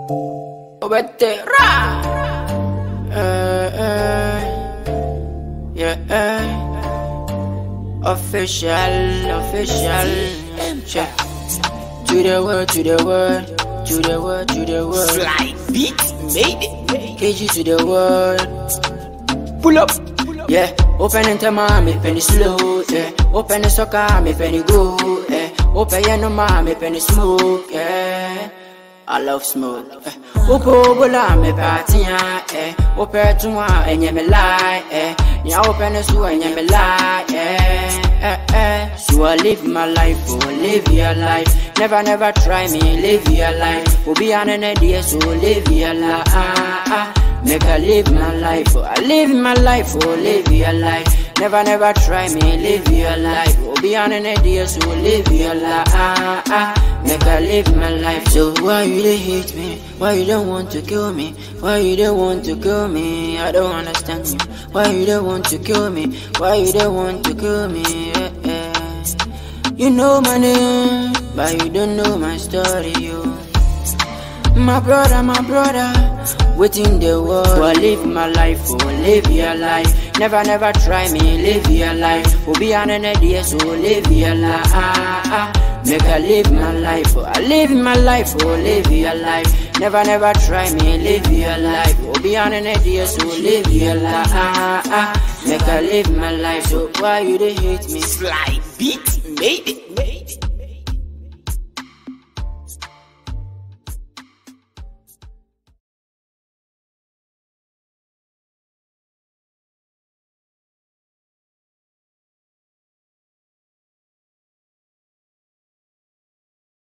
Official. Check. To the world. Fly beat, made it. KG to the world. Pull up. Yeah. Open into mommy, penny slow. Yeah. Open the soccer, me penny go. Yeah. Open your no mommy, penny smoke. Yeah. I love smoke. Opo bola me party eh. Open to one and you me lie eh. Ya open the so and you me lie eh. So I live my life, oh live your life. Never try me, live your life. Oh be an idea, so live your life. Make I live my life, oh I live my life, oh live your life. Never try me, live your life. Oh be an idea, so live your life. Make I live my life. So why you they hate me? Why you don't want to kill me? Why you don't want to kill me? I don't understand you. Why you don't want to kill me? Why you don't want to kill me? You know my name, but you don't know my story, yo. My brother, within the world. So I live my life, oh live your life. Never try me, live your life. Oh be an idea, so live your life. Make I live my life, oh I live my life, oh live your life. Never try me, live your life. Oh be an idea, so live your life. Make I live my life. So why you they hate me? Fly beat, made it.